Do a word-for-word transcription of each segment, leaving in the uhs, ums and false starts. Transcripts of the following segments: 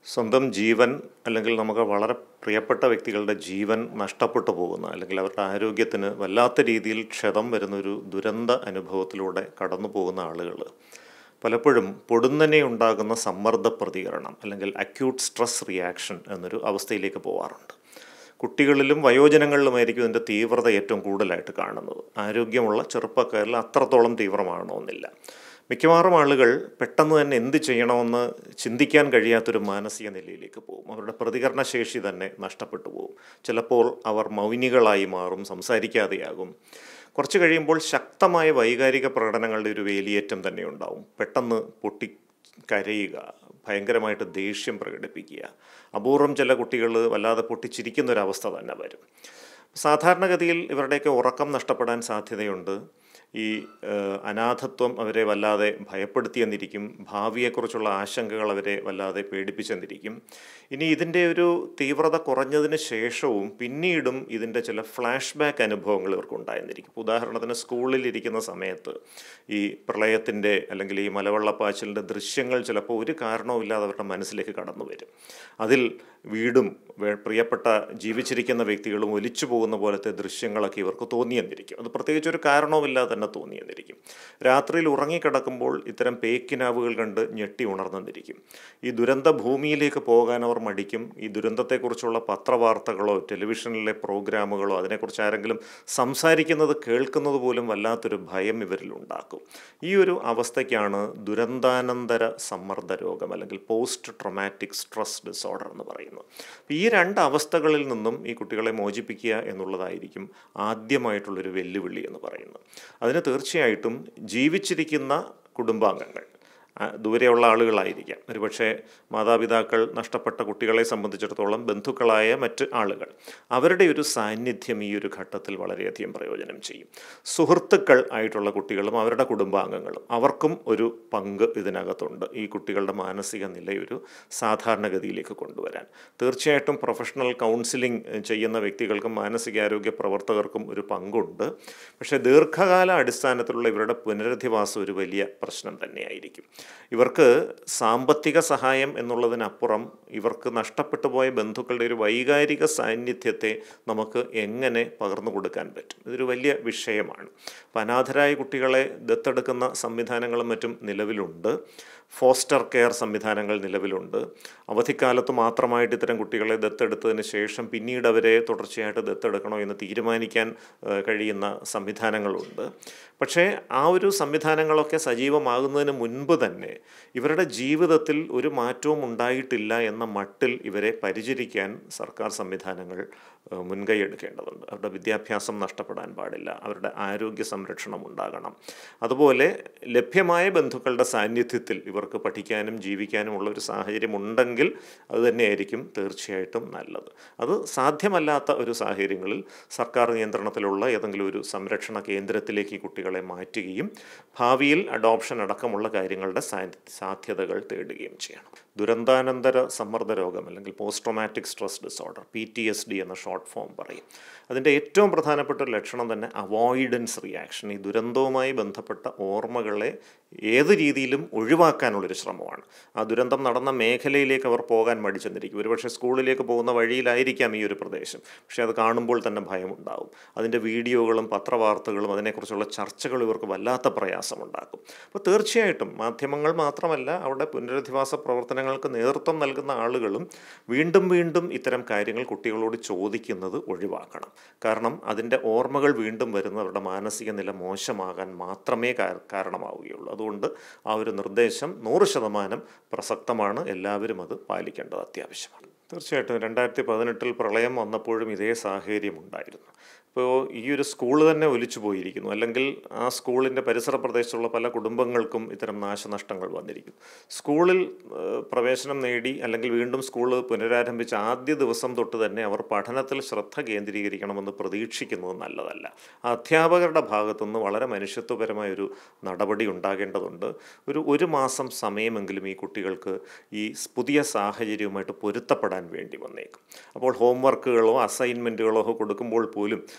സ്വന്തം ജീവൻ അല്ലെങ്കിൽ നമുക്ക് വളരെ പ്രിയപ്പെട്ട വ്യക്തികളുടെ ജീവൻ നഷ്ടപ്പെട്ടു പോകുന്ന അല്ലെങ്കിൽ അവരുടെ ആരോഗ്യത്തിന് വല്ലാത്ത രീതിയിൽ ക്ഷതം വരുന്നൊരു ദുരന്ത അനുഭവത്തിലൂടെ കടന്നു പോകുന്ന ആളുകൾ പലപ്പോഴും പൊടുന്നനെ ഉണ്ടാകുന്ന സമ്മർദ്ദ പ്രതികരണം അല്ലെങ്കിൽ അക്യൂട്ട് സ്ട്രെസ് റിയാക്ഷൻ എന്നൊരു അവസ്ഥയിലേക്ക് പോകാറുണ്ട്. കുട്ടികളിലും വയോജനങ്ങളിലുമായിരിക്കും ഇതിൻ്റെ തീവ്രത ഏറ്റവും കൂടുതലായിട്ട് കാണുന്നത്. ആരോഗ്യമുള്ള ചെറുപ്പക്കാരിൽ അത്രത്തോളം തീവ്രമാകണമെന്നില്ല. മിക്കവാറും ആളുകൾ പെട്ടെന്ന് തന്നെ എന്ത് ചെയ്യണമെന്ന് ചിന്തിക്കാൻ കഴിയാത്തൊരു മാനസിക നിലയിലേക്ക് പോകും. അവരുടെ പ്രതികരണശേഷി തന്നെ നഷ്ടപ്പെട്ടു പോകും. ചിലപ്പോൾ അവർ മൗനികളായി മാറും, സംസാരിക്കാതെയാകും. കുറച്ച് കഴിയുമ്പോൾ ശക്തമായ വൈകാരിക പ്രകടനങ്ങളുടെ ഒരു വേലിയേറ്റം തന്നെ ഉണ്ടാവും. പെട്ടെന്ന് പൊട്ടി കരയുക, ഭയങ്കരമായിട്ട് ദേഷ്യം പ്രകടിപ്പിക്കുക, അപൂർവം ചില കുട്ടികൾ വല്ലാതെ പൊട്ടിച്ചിരിക്കുന്നൊരവസ്ഥ തന്നെ വരും. സാധാരണഗതിയിൽ ഇവരുടെയൊക്കെ ഉറക്കം നഷ്ടപ്പെടാൻ സാധ്യതയുണ്ട്. ഈ അനാഥത്വം അവരെ വല്ലാതെ ഭയപ്പെടുത്തിയെന്നിരിക്കും. ഭാവിയെക്കുറിച്ചുള്ള ആശങ്കകൾ അവരെ വല്ലാതെ പേടിപ്പിച്ചെന്നിരിക്കും. ഇനി ഇതിൻ്റെ ഒരു തീവ്രത കുറഞ്ഞതിന് ശേഷവും പിന്നീടും ഇതിൻ്റെ ചില ഫ്ലാഷ് ബാക്ക് അനുഭവങ്ങൾ ഇവർക്കുണ്ടായെന്നിരിക്കും. ഉദാഹരണത്തിന് സ്കൂളിലിരിക്കുന്ന സമയത്ത് ഈ പ്രളയത്തിൻ്റെ അല്ലെങ്കിൽ ഈ മലവെള്ളപ്പാച്ചിലിൻ്റെ ദൃശ്യങ്ങൾ ചിലപ്പോൾ ഒരു കാരണവുമില്ലാതെ അവരുടെ മനസ്സിലേക്ക് കടന്നു വരും. അതിൽ വീടും പ്രിയപ്പെട്ട ജീവിച്ചിരിക്കുന്ന വ്യക്തികളും ഒലിച്ചു പോകുന്ന പോലത്തെ ദൃശ്യങ്ങളൊക്കെ ഇവർക്ക് തോന്നിയെന്നിരിക്കും. അത് പ്രത്യേകിച്ച് ഒരു കാരണവുമില്ലാതെ തന്നെ തോന്നിയെന്നിരിക്കും. രാത്രിയിൽ ഉറങ്ങിക്കിടക്കുമ്പോൾ ഇത്തരം പേക്കിനാവുകൾ കണ്ട് ഞെട്ടി ഉണർന്നെന്നിരിക്കും. ഈ ദുരന്ത ഭൂമിയിലേക്ക് പോകാൻ അവർ മടിക്കും. ഈ ദുരന്തത്തെക്കുറിച്ചുള്ള പത്രവാർത്തകളോ ടെലിവിഷനിലെ പ്രോഗ്രാമുകളോ അതിനെക്കുറിച്ച് ആരെങ്കിലും സംസാരിക്കുന്നത് കേൾക്കുന്നത് പോലും വല്ലാത്തൊരു ഭയം ഇവരിൽ ഉണ്ടാക്കും. ഈ ഒരു അവസ്ഥയ്ക്കാണ് ദുരന്താനന്തര സമ്മർദ്ദ രോഗം അല്ലെങ്കിൽ പോസ്റ്റ് ട്രോമാറ്റിക് സ്ട്രെസ് ഡിസോർഡർ എന്ന് പറയുന്നത്. ഈ രണ്ട് അവസ്ഥകളിൽ നിന്നും ഈ കുട്ടികളെ മോചിപ്പിക്കുക എന്നുള്ളതായിരിക്കും ആദ്യമായിട്ടുള്ളൊരു വെല്ലുവിളി എന്ന് പറയുന്നത്. അതിന് തീർച്ചയായിട്ടും ജീവിച്ചിരിക്കുന്ന കുടുംബാംഗങ്ങൾ, ദൂരെയുള്ള ആളുകളായിരിക്കാം, ഒരുപക്ഷെ മാതാപിതാക്കൾ നഷ്ടപ്പെട്ട കുട്ടികളെ സംബന്ധിച്ചിടത്തോളം ബന്ധുക്കളായ മറ്റ് ആളുകൾ, അവരുടെ ഒരു സാന്നിധ്യം ഈ ഒരു ഘട്ടത്തിൽ വളരെയധികം പ്രയോജനം ചെയ്യും. സുഹൃത്തുക്കൾ ആയിട്ടുള്ള കുട്ടികളും അവരുടെ കുടുംബാംഗങ്ങളും അവർക്കും ഒരു പങ്ക് ഇതിനകത്തുണ്ട്. ഈ കുട്ടികളുടെ മാനസിക നിലയൊരു സാധാരണഗതിയിലേക്ക് കൊണ്ടുവരാൻ തീർച്ചയായിട്ടും പ്രൊഫഷണൽ കൗൺസിലിംഗ് ചെയ്യുന്ന വ്യക്തികൾക്കും മാനസികാരോഗ്യ പ്രവർത്തകർക്കും ഒരു പങ്കുണ്ട്. പക്ഷേ ദീർഘകാല അടിസ്ഥാനത്തിലുള്ള ഇവരുടെ പുനരധിവാസം ഒരു വലിയ പ്രശ്നം തന്നെയായിരിക്കും. ഇവർക്ക് സാമ്പത്തിക സഹായം എന്നുള്ളതിനപ്പുറം ഇവർക്ക് നഷ്ടപ്പെട്ടു പോയ ബന്ധുക്കളുടെ ഒരു വൈകാരിക സാന്നിധ്യത്തെ നമുക്ക് എങ്ങനെ പകർന്നു കൊടുക്കാൻ പറ്റും? ഇതൊരു വലിയ വിഷയമാണ്. അപ്പം അനാഥരായ കുട്ടികളെ ദത്തെടുക്കുന്ന സംവിധാനങ്ങളും മറ്റും നിലവിലുണ്ട്. ഫോസ്റ്റർ കെയർ സംവിധാനങ്ങൾ നിലവിലുണ്ട്. അവധിക്കാലത്ത് മാത്രമായിട്ട് ഇത്തരം കുട്ടികളെ ദത്തെടുത്തതിന് ശേഷം പിന്നീട് അവരെ തുടർച്ചയായിട്ട് ദത്തെടുക്കണോ എന്ന് തീരുമാനിക്കാൻ കഴിയുന്ന സംവിധാനങ്ങളുണ്ട്. പക്ഷേ ആ ഒരു സംവിധാനങ്ങളൊക്കെ സജീവമാകുന്നതിന് മുൻപ് തന്നെ ഇവരുടെ ജീവിതത്തിൽ ഒരു മാറ്റവും ഉണ്ടായിട്ടില്ല എന്ന മട്ടിൽ ഇവരെ പരിചരിക്കാൻ സർക്കാർ സംവിധാനങ്ങൾ മുൻകൈ എടുക്കേണ്ടതുണ്ട്. അവരുടെ വിദ്യാഭ്യാസം നഷ്ടപ്പെടാൻ പാടില്ല, അവരുടെ ആരോഗ്യ സംരക്ഷണം ഉണ്ടാകണം. അതുപോലെ ലഭ്യമായ ബന്ധുക്കളുടെ സാന്നിധ്യത്തിൽ ഇവർക്ക് പഠിക്കാനും ജീവിക്കാനുമുള്ള ഒരു സാഹചര്യം ഉണ്ടെങ്കിൽ അത് തന്നെയായിരിക്കും തീർച്ചയായിട്ടും നല്ലത്. അത് സാധ്യമല്ലാത്ത ഒരു സാഹചര്യങ്ങളിൽ സർക്കാർ നിയന്ത്രണത്തിലുള്ള ഏതെങ്കിലും ഒരു സംരക്ഷണ കേന്ദ്രത്തിലേക്ക് കുട്ടികളെ മാറ്റുകയും ഭാവിയിൽ അഡോപ്ഷൻ അടക്കമുള്ള കാര്യങ്ങളുടെ സാധ്യതകൾ തേടുകയും ചെയ്യണം. ദുരന്താനന്തര സമ്മർദ്ദ രോഗം അല്ലെങ്കിൽ post traumatic stress disorder, P T S D എന്ന ഷോർട്ട് ഫോം പറയും. അതിൻ്റെ ഏറ്റവും പ്രധാനപ്പെട്ട ഒരു ലക്ഷണം തന്നെ അവോയ്ഡൻസ് റിയാക്ഷൻ. ഈ ദുരന്തവുമായി ബന്ധപ്പെട്ട ഓർമ്മകളെ ഏത് രീതിയിലും ഒഴിവാക്കാനുള്ളൊരു ശ്രമമാണ്. ആ ദുരന്തം നടന്ന മേഖലയിലേക്ക് അവർ പോകാൻ മടിച്ചെന്നിരിക്കും. ഒരുപക്ഷെ സ്കൂളിലേക്ക് പോകുന്ന വഴിയിലായിരിക്കാം ഈ ഒരു പ്രദേശം, പക്ഷേ അത് കാണുമ്പോൾ തന്നെ ഭയമുണ്ടാവും. അതിൻ്റെ വീഡിയോകളും പത്രവാർത്തകളും അതിനെക്കുറിച്ചുള്ള ചർച്ചകൾ ഇവർക്ക് വല്ലാത്ത പ്രയാസമുണ്ടാക്കും. അപ്പോൾ തീർച്ചയായിട്ടും മാധ്യമങ്ങൾ മാത്രമല്ല, അവിടെ പുനരധിവാസ പ്രവർത്തനങ്ങൾക്ക് നേതൃത്വം നൽകുന്ന ആളുകളും വീണ്ടും വീണ്ടും ഇത്തരം കാര്യങ്ങൾ കുട്ടികളോട് ചോദിക്കുന്നത് ഒഴിവാക്കണം. കാരണം അതിൻ്റെ ഓർമ്മകൾ വീണ്ടും വരുന്നത് അവരുടെ മാനസിക നില മോശമാകാൻ മാത്രമേ കാരണമാവുകയുള്ളൂ. അതുകൊണ്ട് ആ ഒരു നിർദ്ദേശം നൂറ് ശതമാനം പ്രസക്തമാണ്. എല്ലാവരും അത് പാലിക്കേണ്ടത് അത്യാവശ്യമാണ്. തീർച്ചയായിട്ടും രണ്ടായിരത്തി പതിനെട്ടിൽ പ്രളയം വന്നപ്പോഴും ഇതേ സാഹചര്യം ഉണ്ടായിരുന്നു. ഇപ്പോൾ ഈ ഒരു സ്കൂൾ തന്നെ ഒലിച്ചു പോയിരിക്കുന്നു, അല്ലെങ്കിൽ ആ സ്കൂളിൻ്റെ പരിസര പ്രദേശത്തുള്ള പല കുടുംബങ്ങൾക്കും ഇത്തരം നാശനഷ്ടങ്ങൾ വന്നിരിക്കുന്നു. സ്കൂളിൽ പ്രവേശനം നേടി അല്ലെങ്കിൽ വീണ്ടും സ്കൂൾ പുനരാരംഭിച്ച ആദ്യ ദിവസം തൊട്ട് തന്നെ അവർ പഠനത്തിൽ ശ്രദ്ധ കേന്ദ്രീകരിക്കണമെന്ന് പ്രതീക്ഷിക്കുന്നത് നല്ലതല്ല. അധ്യാപകരുടെ ഭാഗത്തുനിന്ന് വളരെ മനുഷ്യത്വപരമായൊരു നടപടി ഉണ്ടാകേണ്ടതുണ്ട്. ഒരു ഒരു മാസം സമയമെങ്കിലും ഈ കുട്ടികൾക്ക് ഈ പുതിയ സാഹചര്യവുമായിട്ട് പൊരുത്തപ്പെടാൻ വേണ്ടി വന്നേക്കും. അപ്പോൾ ഹോംവർക്കുകളോ അസൈൻമെൻറ്റുകളോ കൊടുക്കുമ്പോൾ പോലും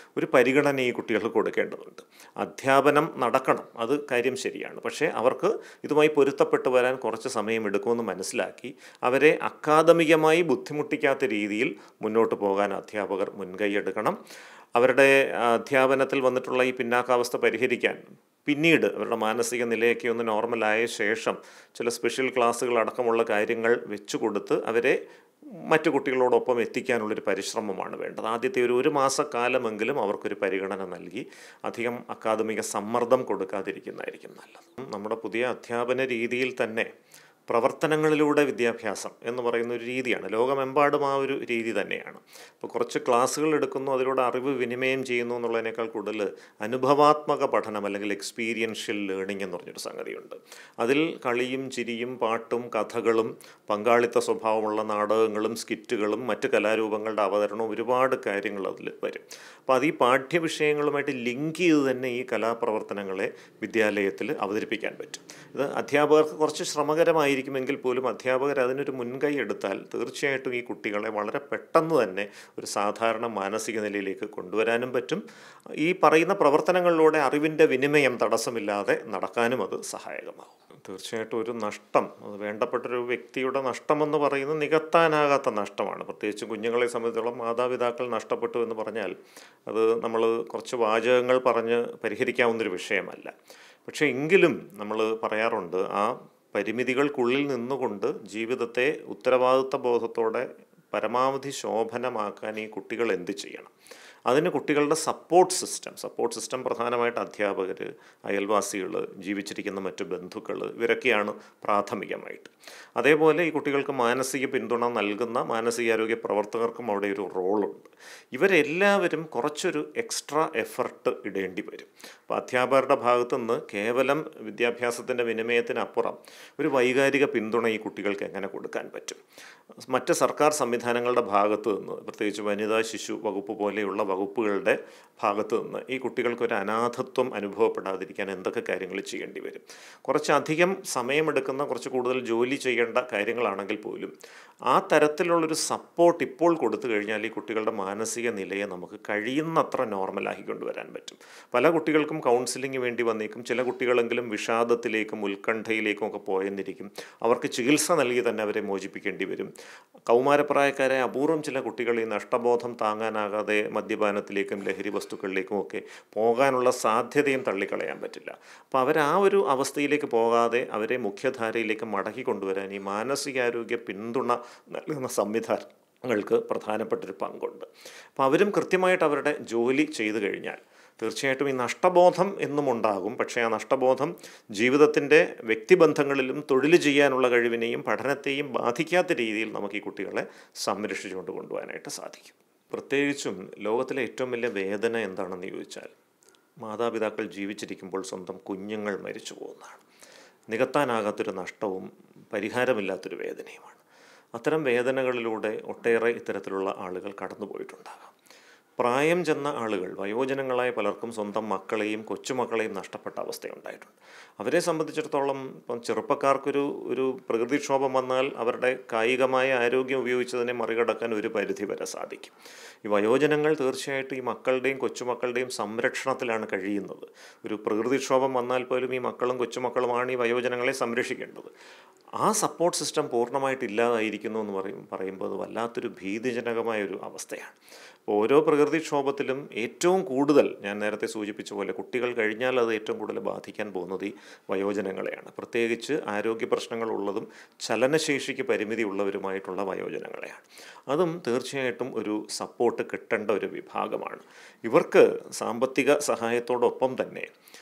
ഒരു പരിഗണന ഈ കുട്ടികൾക്ക് കൊടുക്കേണ്ടതുണ്ട്. അധ്യാപനം നടക്കണം, അത് കാര്യം ശരിയാണ്. പക്ഷേ അവർക്ക് ഇതുമായി പൊരുത്തപ്പെട്ട് വരാൻ കുറച്ച് സമയമെടുക്കുമെന്ന് മനസ്സിലാക്കി അവരെ അക്കാദമികമായി ബുദ്ധിമുട്ടിക്കാത്ത രീതിയിൽ മുന്നോട്ട് പോകാൻ അധ്യാപകർ മുൻകൈയെടുക്കണം. അവരുടെ അധ്യാപനത്തിൽ വന്നിട്ടുള്ള ഈ പിന്നാക്കാവസ്ഥ പരിഹരിക്കാൻ പിന്നീട് അവരുടെ മാനസിക നിലയൊക്കെ ഒന്ന് നോർമലായ ശേഷം ചില സ്പെഷ്യൽ ക്ലാസ്സുകൾ അടക്കമുള്ള കാര്യങ്ങൾ വെച്ചു കൊടുത്ത് അവരെ മറ്റു കുട്ടികളോടൊപ്പം എത്തിക്കാനുള്ളൊരു പരിശ്രമമാണ് വേണ്ടത്. ആദ്യത്തെ ഒരു ഒരു മാസക്കാലമെങ്കിലും അവർക്കൊരു പരിഗണന നൽകി അധികം അക്കാദമിക സമ്മർദ്ദം കൊടുക്കാതിരിക്കുന്നതായിരിക്കും നല്ലത്. നമ്മുടെ പുതിയ അധ്യാപന രീതിയിൽ തന്നെ പ്രവർത്തനങ്ങളിലൂടെ വിദ്യാഭ്യാസം എന്ന് പറയുന്ന ഒരു രീതിയാണ്. ലോകമെമ്പാടും ആ ഒരു രീതി തന്നെയാണ്. ഇപ്പോൾ കുറച്ച് ക്ലാസ്സുകൾ എടുക്കുന്നു, അതിലൂടെ അറിവ് വിനിമയം ചെയ്യുന്നു എന്നുള്ളതിനേക്കാൾ കൂടുതൽ അനുഭവാത്മക പഠനം അല്ലെങ്കിൽ എക്സ്പീരിയൻഷ്യൽ ലേണിംഗ് എന്ന് പറഞ്ഞൊരു സംഗതിയുണ്ട്. അതിൽ കളിയും ചിരിയും പാട്ടും കഥകളും പങ്കാളിത്ത സ്വഭാവമുള്ള നാടകങ്ങളും സ്കിറ്റുകളും മറ്റ് കലാരൂപങ്ങളുടെ അവതരണവും ഒരുപാട് കാര്യങ്ങൾ അതിൽ വരും. അപ്പോൾ അത് ഈ പാഠ്യവിഷയങ്ങളുമായിട്ട് ലിങ്ക് ചെയ്ത് തന്നെ ഈ കലാപ്രവർത്തനങ്ങളെ വിദ്യാലയത്തിൽ അവതരിപ്പിക്കാൻ പറ്റും. ഇത് അധ്യാപകർക്ക് കുറച്ച് ശ്രമകരമായി ിക്കുമെങ്കിൽ പോലും അധ്യാപകർ അതിനൊരു മുൻകൈ എടുത്താൽ തീർച്ചയായിട്ടും ഈ കുട്ടികളെ വളരെ പെട്ടെന്ന് തന്നെ ഒരു സാധാരണ മാനസിക നിലയിലേക്ക് കൊണ്ടുവരാനും പറ്റും. ഈ പറയുന്ന പ്രവർത്തനങ്ങളിലൂടെ അറിവിൻ്റെ വിനിമയം തടസ്സമില്ലാതെ നടക്കാനും അത് സഹായകമാകും. തീർച്ചയായിട്ടും ഒരു നഷ്ടം, അത് വേണ്ടപ്പെട്ടൊരു വ്യക്തിയുടെ നഷ്ടമെന്ന് പറയുന്നത് നികത്താനാകാത്ത നഷ്ടമാണ്. പ്രത്യേകിച്ച് കുഞ്ഞുങ്ങളെ സംബന്ധിച്ചോളം മാതാപിതാക്കൾ നഷ്ടപ്പെട്ടു എന്ന് പറഞ്ഞാൽ അത് നമ്മൾ കുറച്ച് വാചകങ്ങൾ പറഞ്ഞ് പരിഹരിക്കാവുന്നൊരു വിഷയമല്ല. പക്ഷേ എങ്കിലും നമ്മൾ പറയാറുണ്ട്, ആ പരിമിതികൾക്കുള്ളിൽ നിന്നുകൊണ്ട് ജീവിതത്തെ ഉത്തരവാദിത്വ ബോധത്തോടെ പരമാവധി ശോഭനമാക്കാൻ ഈ കുട്ടികൾ എന്ത് ചെയ്യണം? അതിന് കുട്ടികളുടെ സപ്പോർട്ട് സിസ്റ്റം സപ്പോർട്ട് സിസ്റ്റം പ്രധാനമായിട്ട് അധ്യാപകർ, അയൽവാസികൾ, ജീവിച്ചിരിക്കുന്ന മറ്റു ബന്ധുക്കൾ, ഇവരൊക്കെയാണ് പ്രാഥമികമായിട്ട്. അതേപോലെ ഈ കുട്ടികൾക്ക് മാനസിക പിന്തുണ നൽകുന്ന മാനസികാരോഗ്യ പ്രവർത്തകർക്കും അവിടെ ഒരു റോളുണ്ട്. ഇവരെല്ലാവരും കുറച്ചൊരു എക്സ്ട്രാ എഫർട്ട് ഇടേണ്ടി വരും. അപ്പോൾ അധ്യാപകരുടെ ഭാഗത്തു നിന്ന് കേവലം വിദ്യാഭ്യാസത്തിൻ്റെ വിനിമയത്തിനപ്പുറം ഒരു വൈകാരിക പിന്തുണ ഈ കുട്ടികൾക്ക് എങ്ങനെ കൊടുക്കാൻ പറ്റും? മറ്റ് സർക്കാർ സംവിധാനങ്ങളുടെ ഭാഗത്തു നിന്ന്, പ്രത്യേകിച്ച് വനിതാ ശിശു വകുപ്പ് പോലെയുള്ള വകുപ്പുകളുടെ ഭാഗത്തു നിന്ന് ഈ കുട്ടികൾക്കൊരു അനാഥത്വം അനുഭവപ്പെടാതിരിക്കാൻ എന്തൊക്കെ കാര്യങ്ങൾ ചെയ്യേണ്ടി വരും? കുറച്ചധികം സമയമെടുക്കുന്ന, കുറച്ച് കൂടുതൽ ജോലി ചെയ്യേണ്ട കാര്യങ്ങളാണെങ്കിൽ പോലും ആ തരത്തിലുള്ളൊരു സപ്പോർട്ട് ഇപ്പോൾ കൊടുത്തു കഴിഞ്ഞാൽ ഈ കുട്ടികളുടെ മാനസിക നിലയെ നമുക്ക് കഴിയുന്നത്ര നോർമലാക്കി കൊണ്ടുവരാൻ പറ്റും. പല കുട്ടികൾക്കും കൗൺസിലിംഗ് വേണ്ടി വന്നേക്കും. ചില കുട്ടികളെങ്കിലും വിഷാദത്തിലേക്കും ഉത്കണ്ഠയിലേക്കും ഒക്കെ പോയെന്നിരിക്കും. അവർക്ക് ചികിത്സ നൽകി തന്നെ അവരെ മോചിപ്പിക്കേണ്ടി വരും. കൗമാരപ്രായക്കാരെ അപൂർവം ചില കുട്ടികൾ ഈ നഷ്ടബോധം താങ്ങാനാകാതെ മദ്യപാനത്തിലേക്കും ലഹരി വസ്തുക്കളിലേക്കും ഒക്കെ പോകാനുള്ള സാധ്യതയും തള്ളിക്കളയാൻ പറ്റില്ല. അപ്പോൾ അവർ ആ ഒരു അവസ്ഥയിലേക്ക് പോകാതെ അവരെ മുഖ്യധാരയിലേക്ക് മടക്കി കൊണ്ടുവരാൻ ഈ മാനസികാരോഗ്യ പിന്തുണ നൽകുന്ന സംവിധാനങ്ങൾക്ക് പ്രധാനപ്പെട്ടൊരു പങ്കുണ്ട്. അപ്പോൾ അവരും കൃത്യമായിട്ട് അവരുടെ ജോലി ചെയ്തു കഴിഞ്ഞാൽ തീർച്ചയായിട്ടും ഈ നഷ്ടബോധം എന്നും ഉണ്ടാകും. പക്ഷേ ആ നഷ്ടബോധം ജീവിതത്തിൻ്റെ വ്യക്തിബന്ധങ്ങളിലും തൊഴിൽ ചെയ്യാനുള്ള കഴിവിനെയും പഠനത്തെയും ബാധിക്കാത്ത രീതിയിൽ നമുക്ക് ഈ കുട്ടികളെ സംരക്ഷിച്ചുകൊണ്ട് കൊണ്ടുപോകാനായിട്ട് സാധിക്കും. പ്രത്യേകിച്ചും ലോകത്തിലെ ഏറ്റവും വലിയ വേദന എന്താണെന്ന് ചോദിച്ചാൽ, മാതാപിതാക്കൾ ജീവിച്ചിരിക്കുമ്പോൾ സ്വന്തം കുഞ്ഞുങ്ങൾ മരിച്ചു പോകുന്നതാണ്. നികത്താനാകാത്തൊരു നഷ്ടവും പരിഹാരമില്ലാത്തൊരു വേദനയുമാണ്. അത്തരം വേദനകളിലൂടെ ഒട്ടേറെ ഇത്തരത്തിലുള്ള ആളുകൾ കടന്നുപോയിട്ടുണ്ടാകാം. പ്രായം ചെന്ന ആളുകൾ, വയോജനങ്ങളായ പലർക്കും സ്വന്തം മക്കളെയും കൊച്ചുമക്കളെയും നഷ്ടപ്പെട്ട അവസ്ഥയുണ്ടായിട്ടുണ്ട്. അവരെ സംബന്ധിച്ചിടത്തോളം ഇപ്പം ചെറുപ്പക്കാർക്കൊരു ഒരു പ്രകൃതിക്ഷോഭം വന്നാൽ അവരുടെ കായികമായ ആരോഗ്യം ഉപയോഗിച്ചതിനെ മറികടക്കാൻ ഒരു പരിധി വരെ സാധിക്കും. ഈ വയോജനങ്ങൾ തീർച്ചയായിട്ടും ഈ മക്കളുടെയും കൊച്ചുമക്കളുടെയും സംരക്ഷണത്തിലാണ് കഴിയുന്നത്. ഒരു പ്രകൃതിക്ഷോഭം വന്നാൽ പോലും ഈ മക്കളും കൊച്ചുമക്കളുമാണ് ഈ വയോജനങ്ങളെ സംരക്ഷിക്കേണ്ടത്. ആ സപ്പോർട്ട് സിസ്റ്റം പൂർണ്ണമായിട്ട് ഇല്ലാതായിരിക്കുന്നു എന്ന് പറയും പറയുമ്പോൾ അത് വല്ലാത്തൊരു ഭീതിജനകമായൊരു അവസ്ഥയാണ്. ഓരോ പ്രകൃതിക്ഷോഭത്തിലും ഏറ്റവും കൂടുതൽ, ഞാൻ നേരത്തെ സൂചിപ്പിച്ച പോലെ, കുട്ടികൾ കഴിഞ്ഞാൽ അത് ഏറ്റവും കൂടുതൽ ബാധിക്കാൻ പോകുന്നത് ഈ വയോജനങ്ങളെയാണ്. പ്രത്യേകിച്ച് ആരോഗ്യ പ്രശ്നങ്ങളുള്ളതും ചലനശേഷിക്ക് പരിമിതി ഉള്ളവരുമായിട്ടുള്ള വയോജനങ്ങളെയാണ്. അതും തീർച്ചയായിട്ടും ഒരു സപ്പോർട്ട് കിട്ടേണ്ട ഒരു വിഭാഗമാണ്. ഇവർക്ക് സാമ്പത്തിക സഹായത്തോടൊപ്പം തന്നെ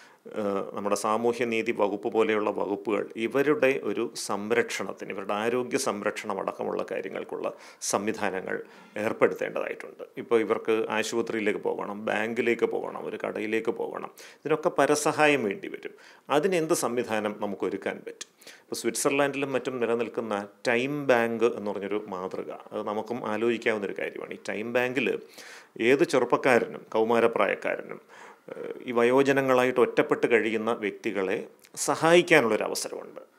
നമ്മുടെ സാമൂഹ്യനീതി വകുപ്പ് പോലെയുള്ള വകുപ്പുകൾ ഇവരുടെ ഒരു സംരക്ഷണത്തിന്, ഇവരുടെ ആരോഗ്യ സംരക്ഷണം അടക്കമുള്ള കാര്യങ്ങൾക്കുള്ള സംവിധാനങ്ങൾ ഏർപ്പെടുത്തേണ്ടതായിട്ടുണ്ട്. ഇപ്പോൾ ഇവർക്ക് ആശുപത്രിയിലേക്ക് പോകണം, ബാങ്കിലേക്ക് പോകണം, ഒരു കടയിലേക്ക് പോകണം, ഇതിനൊക്കെ പരസഹായം വേണ്ടി വരും. അതിനെന്ത് സംവിധാനം നമുക്ക് ഒരുക്കാൻ പറ്റും? ഇപ്പോൾ സ്വിറ്റ്സർലാൻഡിലും മറ്റും നിലനിൽക്കുന്ന ടൈം ബാങ്ക് എന്ന് പറഞ്ഞൊരു മാതൃക, അത് നമുക്കും ആലോചിക്കാവുന്നൊരു കാര്യമാണ്. ഈ ടൈം ബാങ്കിൽ ഏത് ചെറുപ്പക്കാരനും കൗമാരപ്രായക്കാരനും ഈ വയോജനങ്ങളായിട്ട് ഒറ്റപ്പെട്ട് കഴിയുന്ന വ്യക്തികളെ സഹായിക്കാനുള്ളൊരവസരമുണ്ട്.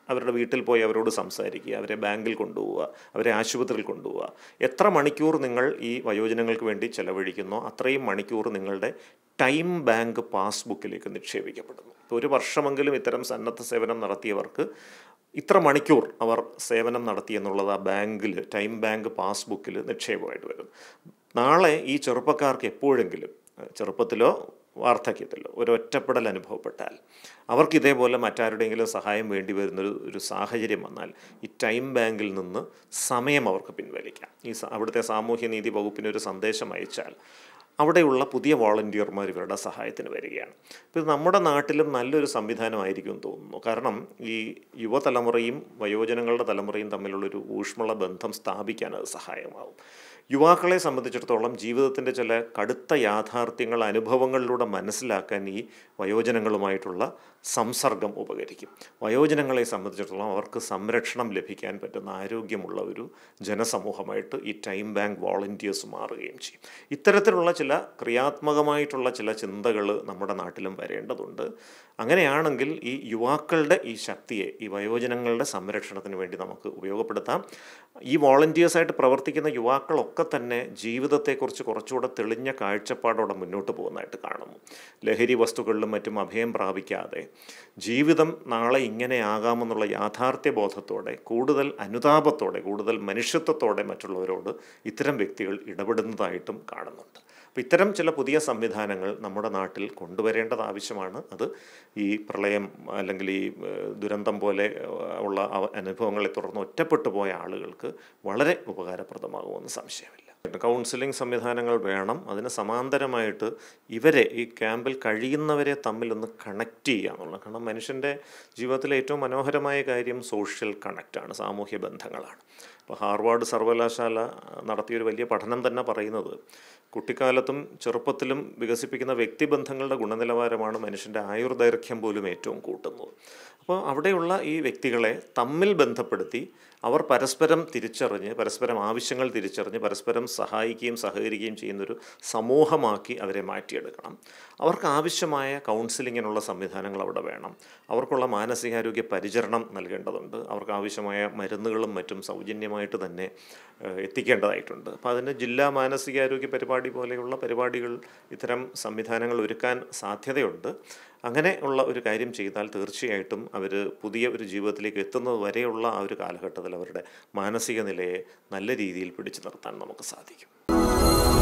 അവരുടെ വീട്ടിൽ പോയി അവരോട് സംസാരിക്കുക, അവരെ ബാങ്കിൽ കൊണ്ടുപോവുക, അവരെ ആശുപത്രിയിൽ കൊണ്ടുപോവുക. എത്ര മണിക്കൂർ നിങ്ങൾ ഈ വയോജനങ്ങൾക്ക് വേണ്ടി ചെലവഴിക്കുന്നോ അത്രയും മണിക്കൂർ നിങ്ങളുടെ ടൈം ബാങ്ക് പാസ്ബുക്കിലേക്ക് നിക്ഷേപിക്കപ്പെടുന്നു. ഇപ്പോൾ ഒരു വർഷമെങ്കിലും ഇത്തരം സന്നദ്ധ സേവനം നടത്തിയവർക്ക് ഇത്ര മണിക്കൂർ അവർ സേവനം നടത്തി എന്നുള്ളത് ആ ബാങ്കിൽ, ടൈം ബാങ്ക് പാസ്ബുക്കിൽ നിക്ഷേപമായിട്ട് വരും. നാളെ ഈ ചെറുപ്പക്കാർക്ക് എപ്പോഴെങ്കിലും ചെറുപ്പത്തിലോ വാർദ്ധക്യത്തിലോ ഒരു ഒറ്റപ്പെടൽ അനുഭവപ്പെട്ടാൽ, അവർക്ക് ഇതേപോലെ മറ്റാരുടെയെങ്കിലും സഹായം വേണ്ടി വരുന്നൊരു ഒരു സാഹചര്യം വന്നാൽ ഈ ടൈം ബാങ്കിൽ നിന്ന് സമയം അവർക്ക് പിൻവലിക്കാം. ഈ അവിടുത്തെ സാമൂഹ്യനീതി വകുപ്പിനൊരു സന്ദേശം അയച്ചാൽ അവിടെയുള്ള പുതിയ വോളണ്ടിയർമാർ ഇവരുടെ സഹായത്തിന് വരികയാണ്. ഇപ്പോൾ ഇത് നമ്മുടെ നാട്ടിലും നല്ലൊരു സംവിധാനമായിരിക്കും തോന്നുന്നു. കാരണം ഈ യുവതലമുറയും വയോജനങ്ങളുടെ തലമുറയും തമ്മിലുള്ളൊരു ഊഷ്മള ബന്ധം സ്ഥാപിക്കാൻ അത് സഹായമാവും. യുവാക്കളെ സംബന്ധിച്ചിടത്തോളം ജീവിതത്തിൻ്റെ ചില കടുത്ത യാഥാർത്ഥ്യങ്ങൾ അനുഭവങ്ങളിലൂടെ മനസ്സിലാക്കാൻ ഈ വയോജനങ്ങളുമായിട്ടുള്ള സംസർഗം ഉപകരിക്കും. വയോജനങ്ങളെ സംബന്ധിച്ചിടത്തോളം അവർക്ക് സംരക്ഷണം ലഭിക്കാൻ പറ്റുന്ന ആരോഗ്യമുള്ള ഒരു ജനസമൂഹമായിട്ട് ഈ ടൈം ബാങ്ക് വോളണ്ടിയേഴ്സ് മാറുകയും ചെയ്യും. ഇത്തരത്തിലുള്ള ചില ക്രിയാത്മകമായിട്ടുള്ള ചില ചിന്തകൾ നമ്മുടെ നാട്ടിലും വരേണ്ടതുണ്ട്. അങ്ങനെയാണെങ്കിൽ ഈ യുവാക്കളുടെ ഈ ശക്തിയെ ഈ വയോജനങ്ങളുടെ സംരക്ഷണത്തിന് വേണ്ടി നമുക്ക് ഉപയോഗപ്പെടുത്താം. ഈ വോളണ്ടിയേഴ്സായിട്ട് പ്രവർത്തിക്കുന്ന യുവാക്കളൊക്കെ തന്നെ ജീവിതത്തെക്കുറിച്ച് കുറച്ചുകൂടെ തെളിഞ്ഞ കാഴ്ചപ്പാടോടെ മുന്നോട്ട് പോകുന്നതായിട്ട് കാണുന്നു. ലഹരി വസ്തുക്കളിലും മറ്റും അഭയം പ്രാപിക്കാതെ ജീവിതം നാളെ ഇങ്ങനെ ആകാമെന്നുള്ള യാഥാർത്ഥ്യ ബോധത്തോടെ, കൂടുതൽ അനുതാപത്തോടെ, കൂടുതൽ മനുഷ്യത്വത്തോടെ മറ്റുള്ളവരോട് ഇത്തരം വ്യക്തികൾ ഇടപെടുന്നതായിട്ടും കാണുന്നുണ്ട്. അപ്പോൾ ഇത്തരം ചില പുതിയ സംവിധാനങ്ങൾ നമ്മുടെ നാട്ടിൽ കൊണ്ടുവരേണ്ടത് ആവശ്യമാണ്. അത് ഈ പ്രളയം അല്ലെങ്കിൽ ഈ ദുരന്തം പോലെ ഉള്ള അനുഭവങ്ങളെ തുടർന്ന് ഒറ്റപ്പെട്ടു പോയ ആളുകൾക്ക് വളരെ ഉപകാരപ്രദമാകുമെന്ന് സംശയമില്ല. കൗൺസിലിംഗ് സംവിധാനങ്ങൾ വേണം. അതിന് സമാന്തരമായിട്ട് ഇവരെ, ഈ ക്യാമ്പിൽ കഴിയുന്നവരെ തമ്മിലൊന്ന് കണക്റ്റ് ചെയ്യുക എന്നുള്ളത്. കാരണം മനുഷ്യൻ്റെ ജീവിതത്തിലെ ഏറ്റവും മനോഹരമായ കാര്യം സോഷ്യൽ കണക്റ്റാണ്, സാമൂഹ്യ ബന്ധങ്ങളാണ്. ഇപ്പോൾ ഹാർവാർഡ് സർവകലാശാല നടത്തിയൊരു വലിയ പഠനം തന്നെ പറയുന്നത് കുട്ടിക്കാലത്തും ചെറുപ്പത്തിലും വികസിപ്പിക്കുന്ന വ്യക്തിബന്ധങ്ങളുടെ ഗുണനിലവാരമാണ് മനുഷ്യൻ്റെ ആയുർദൈർഘ്യം പോലും ഏറ്റവും കൂട്ടുന്നത്. അപ്പോൾ അവിടെയുള്ള ഈ വ്യക്തികളെ തമ്മിൽ ബന്ധപ്പെടുത്തി അവർ പരസ്പരം തിരിച്ചറിഞ്ഞ്, പരസ്പരം ആവശ്യങ്ങൾ തിരിച്ചറിഞ്ഞ് പരസ്പരം സഹായിക്കുകയും സഹകരിക്കുകയും ചെയ്യുന്നൊരു സമൂഹമാക്കി അവരെ മാറ്റിയെടുക്കണം. അവർക്ക് ആവശ്യമായ കൗൺസിലിങ്ങിനുള്ള സംവിധാനങ്ങൾ അവിടെ വേണം. അവർക്കുള്ള മാനസികാരോഗ്യ പരിചരണം നൽകേണ്ടതുണ്ട്. അവർക്ക് ആവശ്യമായ മരുന്നുകളും മറ്റും സൗജന്യമായിട്ട് തന്നെ എത്തിക്കേണ്ടതായിട്ടുണ്ട്. അപ്പോൾ അതിന് ജില്ലാ മാനസികാരോഗ്യ പരിപാടി പോലെയുള്ള പരിപാടികൾ, ഇത്തരം സംവിധാനങ്ങൾ ഒരുക്കാൻ സാധ്യതയുണ്ട്. അങ്ങനെ ഉള്ള ഒരു കാര്യം ചെയ്താൽ തീർച്ചയായിട്ടും അവർ പുതിയ ഒരു ജീവിതത്തിലേക്ക് എത്തുന്നത് വരെയുള്ള ആ ഒരു കാലഘട്ടത്തിൽ അവരുടെ മാനസിക നിലയെ നല്ല രീതിയിൽ പിടിച്ചു നിർത്താൻ നമുക്ക് സാധിക്കും.